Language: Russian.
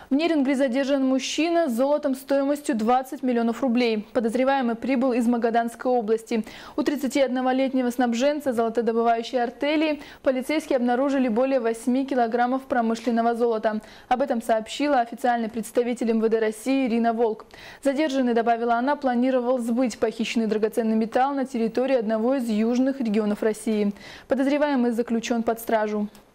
В Нерюнгри задержан мужчина с золотом стоимостью 20 миллионов рублей. Подозреваемый прибыл из Магаданской области. У 31-летнего снабженца золотодобывающей артели полицейские обнаружили более 8 килограммов промышленного золота. Об этом сообщила официальный представитель МВД России Ирина Волк. Задержанный, добавила она, планировал сбыть похищенный драгоценный металл на территории одного из южных регионов России. Подозреваемый заключен под стражу.